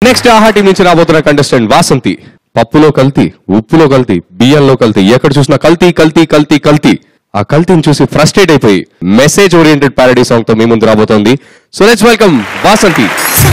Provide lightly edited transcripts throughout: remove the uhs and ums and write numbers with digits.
Next ఆహా team నుంచి రాబోతున్న కంటెస్టెంట్ వాసంతి. పప్పులో కల్తీ, ఉప్పులో కల్తీ, బియ్యంలో కల్తీ, ఎక్కడ చూసినా కల్తీ కల్తీ కల్తీ కల్తీ. ఆ కల్తీని చూసి ఫ్రస్ట్రేట్ అయిపోయి మెసేజ్ ఓరియంటెడ్ ప్యారడీ సాంగ్ తో మీ ముందు రాబోతోంది. So let's welcome Vasanthi.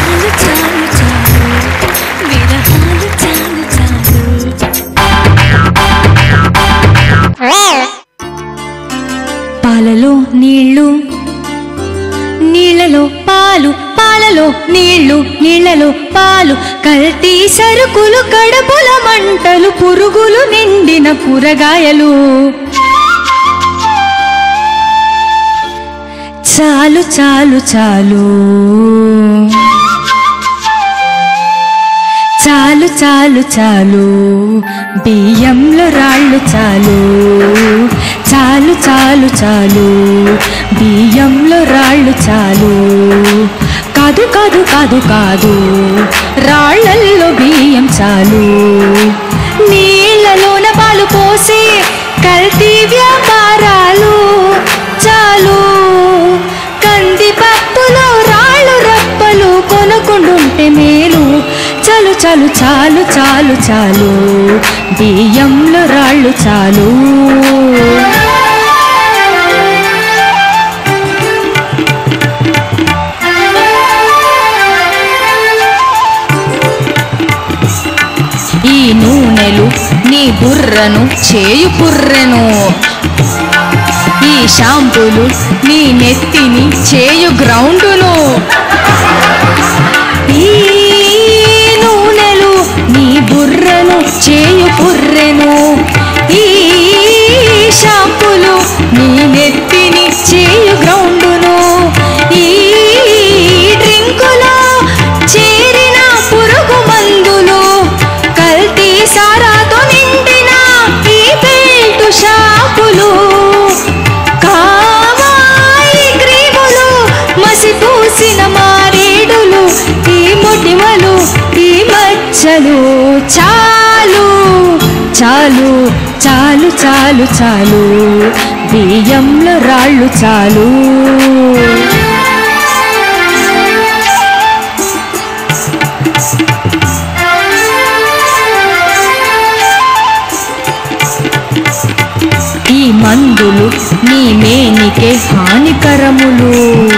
పాలలో నీళ్లు, నీళ్లలో పాలు, పాలలో నీళ్లు, నీళ్లలో పాలు, కల్తీ సరుకులు, కడుపుల మంటలు, పురుగులు నిండిన కూరగాయలు. చాలు చాలు చాలు, చాలు చాలు చాలు, బియ్యంలో రాళ్ళు చాలు. చాలు చాలు చాలు, బియ్యంలో రాళ్ళు చాలు. కాదు కాదు కాదు కాదు, రాళ్ళల్లో బియ్యం చాలు. నీళ్లలోన పాలు పోసి కల్తీ వ్యాపారాలు చాలు. కంది పప్పులో రాళ్ళు రప్పలు కొనుక్కుంటుంటే మేలు. చాలు చాలు చాలు చాలు చాలు, బియ్యంలో రాళ్ళు చాలు. ఈ నూనెలు నీ బుర్రను చేయు పుర్రెను, ఈ షాంపూలు నీ నెత్తిని చేయు గ్రౌండును. ఈ నూనెలు నీ బుర్రను చేయు పుర్రెను, ఈ షాంపూలు నీ నెత్తిని చేయు గ్రౌండును. ఈ డ్రింకులో చేరిన పురుగు మందులు, కల్తీ సారాతో నిండిన ఈ బెల్టు షాపులు, కావాయి క్రీములు, మసిపూసిన మారేడులు, ఈ మొటిమలు, ఈ మచ్చలు. చాలు చాలు చాలు చాలు చాలు, బియ్యంలో రాళ్ళు చాలు. ఈ మందులు నీ మేనికే హానికరములు,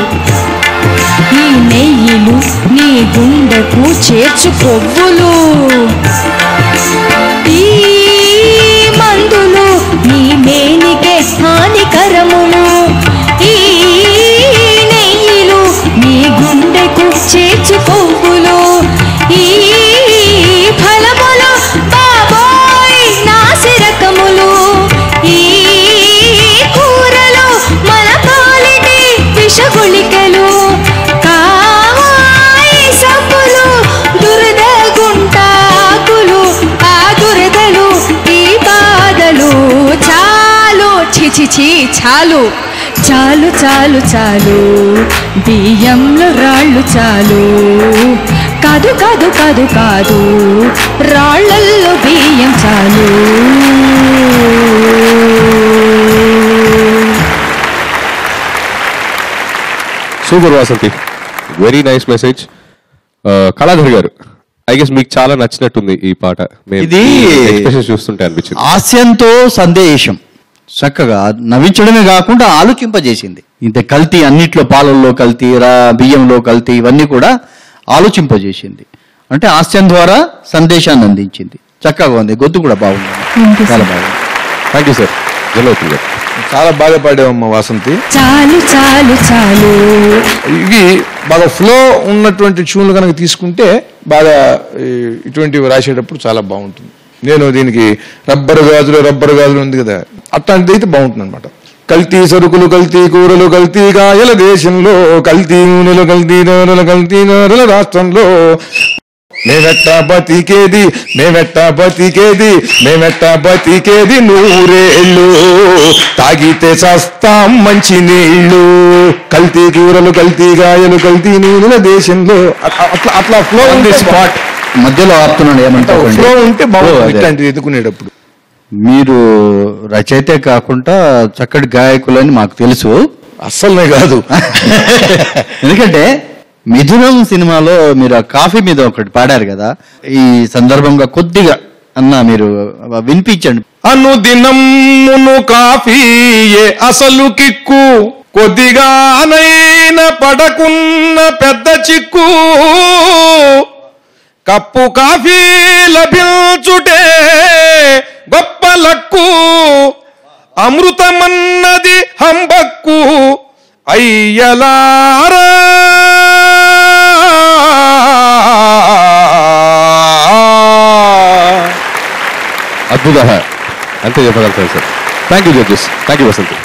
ఈ నెయ్యిలు నీ గుండెకు చేర్చు కొవ్వులు. ఈ మందులు నీ మేనికే హానికరములు, ఈ నెయ్యిలు నీ గుండెకు చేర్చు కొవ్వులు. ఈ ఫలములు బాబోయ్ నాసిరకములు, ఈ కూరలు మన పాలిటి విషగుళికలు. కావాయి సబ్బులు, దురద గుంటాకులు, ఆ దురదలు, ఈ బాధలు. చాలు చి చి చాలు, చాలు చాలు చాలు, బియ్యంలో రాళ్ళు చాలు. కాదు కాదు కాదు కాదు, రాళ్ళల్లో బియ్యం చాలు. Super Vasanthi, very nice message. Kaladhar garu, I guess మీకు చాలా నచ్చినట్టుంది ఈ పాట. ఇది ఎక్స్ప్రెషన్ చూస్తుంటే అనిపించింది హాస్యంతో సందేశం. చక్కగా నవ్వించడమే కాకుండా ఆలోచింపజేసింది. ఇంత కల్తీ, అన్నిట్లో పాలల్లో కల్తీ, బియ్యంలో కల్తీ, ఇవన్నీ కూడా ఆలోచింపజేసింది. అంటే హాస్యం ద్వారా సందేశాన్ని అందించింది. చక్కగా ఉంది, గొంతు కూడా బాగుంది, చాలా బాగుంది. Thank you sir. జలవతి గారు చాలా బాగా పాడావమ్మ వాసంతి. చాలు చాలు చాలు, ఇవి బాగా ఫ్లో ఉన్నటువంటి ట్యూన్లు కనుక తీసుకుంటే బాగా ఇటువంటివి రాసేటప్పుడు చాలా బాగుంటుంది. నేను దీనికి రబ్బరు గాజులు ఉంది కదా, అట్లాంటిది అయితే బాగుంటుంది అనమాట. కల్తీ సరుకులు, కల్తీ కూరలు, కల్తీ కాయల దేశంలో, కల్తీ నూనెలు, కల్తీ నూనెల, కల్తీ నూనెల రాష్ట్రంలో, మేమెట్టా బతికేది, మేమెట్టా బతికేది, మేమెట్టా బతికేది నూరేళ్ళు, తాగితే సస్తాం మంచి నీళ్ళు, కల్తీ కూరలు, కల్తీ కాయలు, కల్తీ నూనెల దేశంలో. అట్లా ఫ్లో ఉంది. స్పాట్ మధ్యలో ఆపుతున్నాడు, ఏమంటారు? ఫ్లో ఉంటే బాగుంటుంది ఇట్లాంటిది ఎదుకునేటప్పుడు. మీరు రచయితే కాకుండా చక్కటి గాయకులని మాకు తెలుసు. అస్సలనే కాదు. ఎందుకంటే మిథునం సినిమాలో మీరు ఆ కాఫీ మీద ఒకటి పాడారు కదా, ఈ సందర్భంగా కొద్దిగా అన్న మీరు వినిపించండి. అనుదినమును కాఫీయే అసలు కిక్కు, కొద్దిగానైన పడకున్న పెద్ద చిక్కు, కప్పు కాఫీ లభించుటే గొప్ప లక్కు, అమృతమన్నది హంబక్కు అయ్యలారా. అద్భుత అంతే చెప్పగలుగుతాను sir. Thank you judges, thank you Vasanthi.